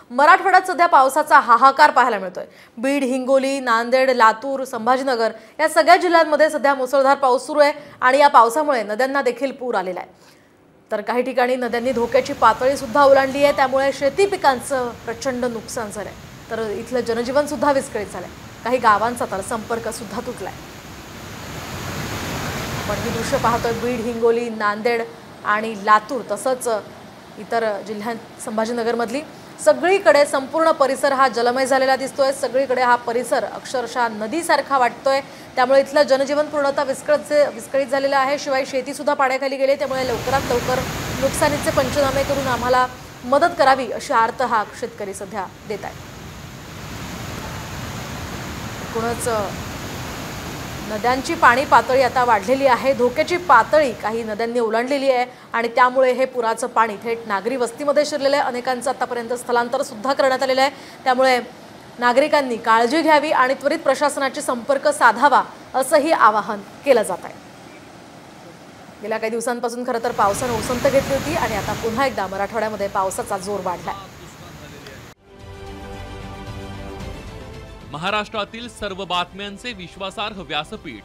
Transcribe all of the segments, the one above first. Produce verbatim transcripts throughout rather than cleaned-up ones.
मराठवाड्यात सध्या पावसाचा हाहाकार पाहायला मिळतोय। बीड, हिंगोली, नांदेड, लातूर, संभाजीनगर या सगळ्या जिल्ह्यांमध्ये सध्या मुसळधार पाऊस सुरू आहे आणि या पावसामुळे नद्यांना देखील पूर आलेला आहे। तर काही ठिकाणी नद्यांनी धोक्याची पातळी सुद्धा ओलांडली आहे, त्यामुळे शेती पिकांचं प्रचंड नुकसान झालंय। तर इथलं जनजीवन सुद्धा विस्कळीत झालंय। काही गावांचा तर संपर्क सुद्धा तुटलाय। आपण ही दृश्य पाहतोय बीड, हिंगोली, नांदेड आणि लातूर तसंच इतर जिल्ह्यात संभाजीनगरमधली सगळीकडे संपूर्ण परिसर हा जलमय झालेला दिसतोय। सगळीकडे हा परिसर अक्षरशः नदीसारखा वाटतोय, त्यामुळे इथलं जनजीवन पूर्णतः विस्कळीत विस्कळीत झालेलं आहे। शिवाय शेती सुद्धा पाण्याखाली गेली, त्यामुळे लवकरात लवकर नुकसानीचे पंचनामे करून आम्हाला मदत करावी अशी आर्त हा शेतकरी सध्या देत आहे। एकूणच नद्यांची पाणी पातळी आता वाढलेली आहे, धोक्याची पातळी काही नद्यांनी ओलांडलेली आहे आणि त्यामुळे हे पुराचं पाणी थेट नागरी वस्तीमध्ये शिरलेलं आहे। अनेकांचं आतापर्यंत स्थलांतर सुद्धा करण्यात आलेलं आहे, त्यामुळे नागरिकांनी काळजी घ्यावी आणि त्वरित प्रशासनाशी संपर्क साधावा असंही आवाहन केलं जात आहे। गेल्या काही दिवसांपासून खरं तर पावसाने उसंत घेतली होती आणि आता पुन्हा एकदा मराठवाड्यामध्ये पावसाचा जोर वाढलाय। महाराष्ट्रातील सर्व बातम्यांचे विश्वासार्ह व्यासपीठ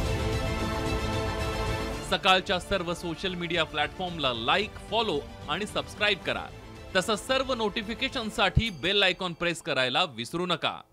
सकाळच्या सर्व सोशल मीडिया प्लॅटफॉर्मला लाईक, फॉलो आणि सबस्क्राइब करा। तसंच सर्व नोटिफिकेशनसाठी बेल आयकॉन प्रेस करायला विसरू नका।